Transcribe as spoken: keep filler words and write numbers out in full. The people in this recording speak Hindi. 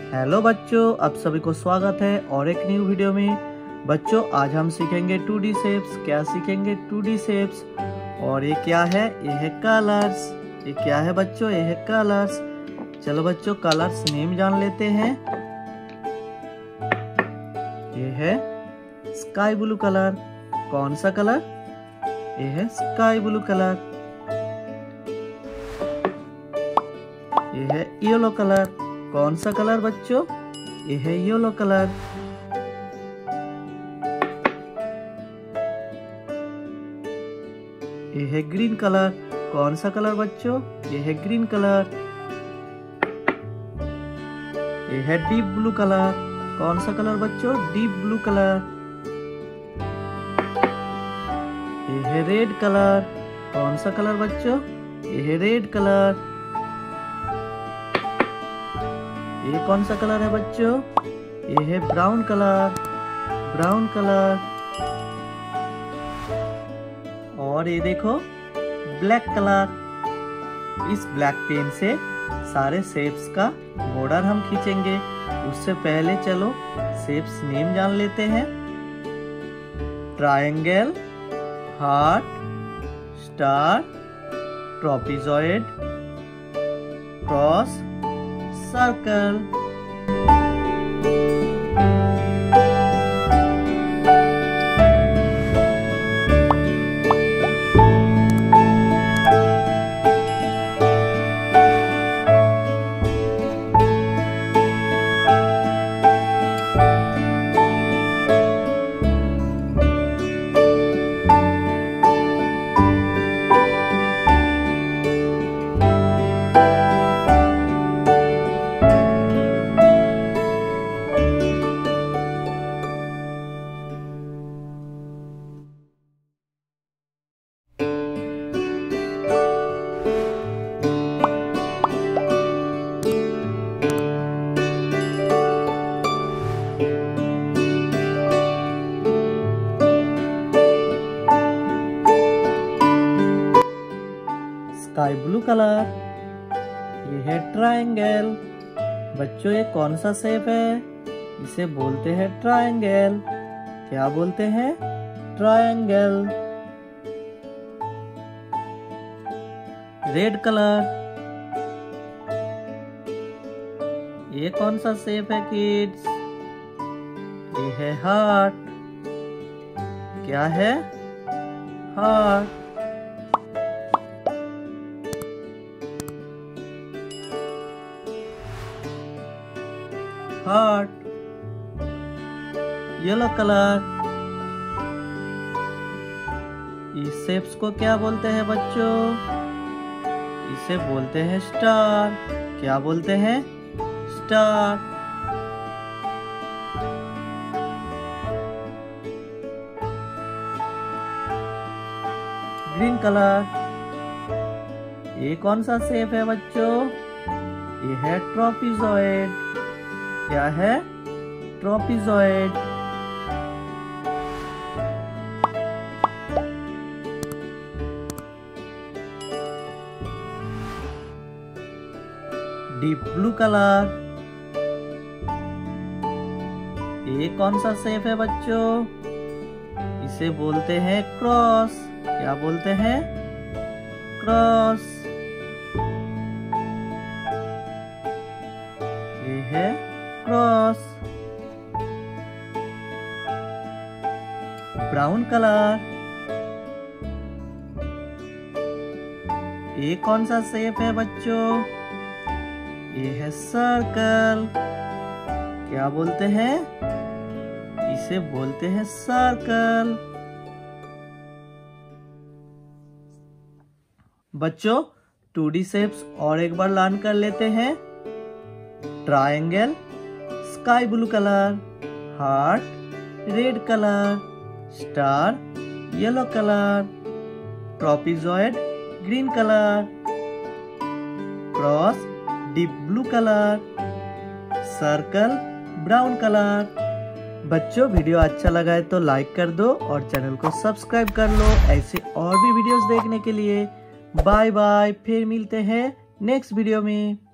हेलो बच्चों, आप सभी को स्वागत है और एक न्यू वीडियो में। बच्चों आज हम सीखेंगे टू डी शेप्स। क्या सीखेंगे? Two D shapes. और ये क्या है? ये है कलर्स। ये क्या है बच्चों? ये है कलर्स। चलो बच्चों कलर्स नेम जान लेते हैं। ये है स्काई ब्लू कलर। कौन सा कलर? ये है स्काई ब्लू कलर। ये है येलो कलर। कौन सा कलर बच्चों? ये है येलो कलर। ये है ग्रीन कलर। कौन सा कलर बच्चों? ये है ग्रीन कलर। ये है डीप ब्लू कलर। कौन सा कलर बच्चों? Deep blue colour. ये है रेड कलर। कौन सा कलर बच्चों? ये है रेड कलर। ये कौन सा कलर है बच्चों? ये है ब्राउन कलर। Brown colour. और ये देखो ब्लैक कलर। इस ब्लैक पेन से सारे शेप्स का बॉर्डर हम खींचेंगे। उससे पहले चलो शेप्स नेम जान लेते हैं। Triangle, heart, star, trapezoid, cross, circle. Sky blue colour. ये है ट्रायंगल। बच्चों ये कौन सा शेप है? इसे बोलते हैं ट्रायंगल। क्या बोलते हैं? ट्रायंगल। Red colour. ये कौन सा शेप है किड्स? ये है हार्ट। क्या है? हार्ट। हार्ट। Yellow colour. इस शेप्स को क्या बोलते हैं बच्चों? इसे बोलते हैं स्टार। क्या बोलते हैं? स्टार। Green colour. ये कौन सा शेप है बच्चों? ये है ट्रॉपिजॉइड। क्या है? ट्रॉपिजॉइड। Deep blue colour. ये कौन सा शेप है बच्चों? इसे बोलते हैं क्रॉस। क्या बोलते हैं? क्रॉस। ये है क्रॉस। Brown colour. ये कौन सा शेप है बच्चों? ये है सर्कल। क्या बोलते हैं? इसे बोलते हैं सर्कल। बच्चों टू डी शेप्स और एक बार लर्न कर लेते हैं। Triangle, sky blue colour, heart, red colour, star, yellow colour, trapezoid, green colour, cross, deep blue colour, circle, brown colour. बच्चों वीडियो अच्छा लगा है तो लाइक कर दो और चैनल को सब्सक्राइब कर लो ऐसे और भी वीडियोस देखने के लिए। बाय बाय, फिर मिलते हैं नेक्स्ट वीडियो में।